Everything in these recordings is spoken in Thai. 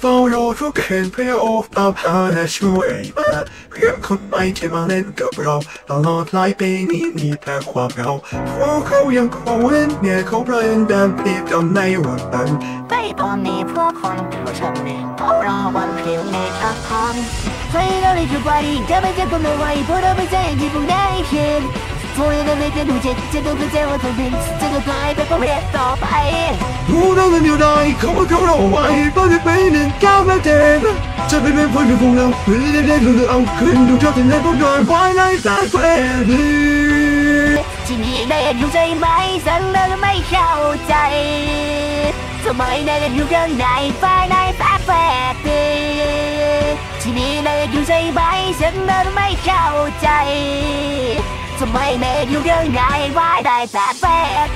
ฝ้ารอทุกคืนเพื่อโอบเอาพาและช่วยมาเพื่อคนใหม่ที่มาเล่นกับเราตลอดหลายปีนี้มีแต่ความเหงาเพราะเขายังคงเล่นเนี่ยเขาเพลินเดินปีจนในวันนั้นไปตอนนี้พวกคนดูฉันนี่ต้องรอวันเพียงในทักทอนใครเราได้จุดไปจะไม่เจ็บก็ไม่ไหวเพราะเราไม่ใช่ที่พวกได้เขียนโวยเราไม่จะดูเจ็บจะดูเป็นเจ้าตัวเป็นจะกลายเป็นประเภทต่อไปรู้เราเอยู่ได้เขาเราไว้ป้อนจะไปหนึ่งก้าวแม่เด็กจะเป็นเพื่อนพวกเราเพื่อนเด็กๆเอาคืนดูเจ้าที่ในพวกเราไว้ในสายเพื่อนที่นี่ได้อยู่ใจไหมฉันเราไม่เข้าใจทำไมได้อยู่ข้างในฝ่ายในแปลกที่นี่ได้อยู่ใจไหมฉันเราไม่เข้าใจทำไมแม่อยู่ข้างในฝ่ายในแปลก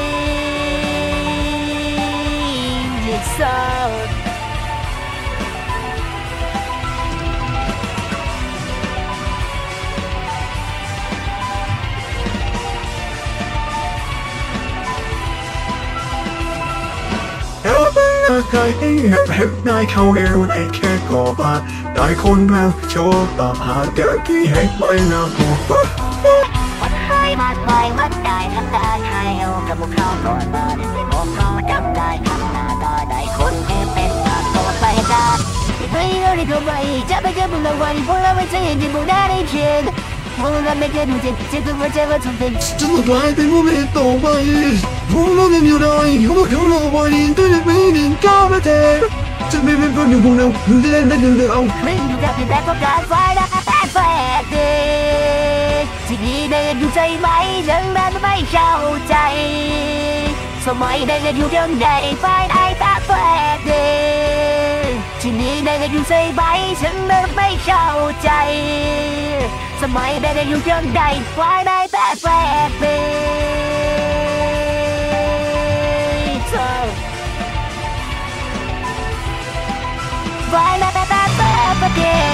It's so ใครให้ได้เข้าเอวในแค่กอบาได้คนมาโชว์ตาหาเด็กที่ให้ไม่น่าหัววัดไห้มากมายวัดได้ทำได้ใครเอากับพวกเขาก่อนมาได้พวกเขาจำได้ทำหน้าตาได้คนที่เป็นตาตัวไปได้เฮ้ยเราได้เข้าไปจะไปเจอพวกเราวันพวกเราไม่ใช่ที่พวกได้เขียนพวกเราไม่เคยดูเจ็บจะต้องมาเจอว่าทุกสิ่งจะกลายเป็นผู้ไม่ต่อไปพวกเราไม่อยู่ได้เขาเราไว้ตัวจะไม่หนึ่งก้าวแม่เด็กจะไม่เป็นคนอยู่พวกเราเล่นได้เดินเอาคลื่นอยู่กับที่แต่ก็การไฟได้แต่แฝงที่นี่ได้อยู่ใจไหมฉันนั้นไม่เข้าใจสมัยได้อยู่ยังไงไฟได้แต่แฝงที่นี่ได้อยู่ใจไหมฉันนั้นไม่เข้าใจสมัยได้อยู่ยังไงไฟได้แต่แฝงWhy not that bad again?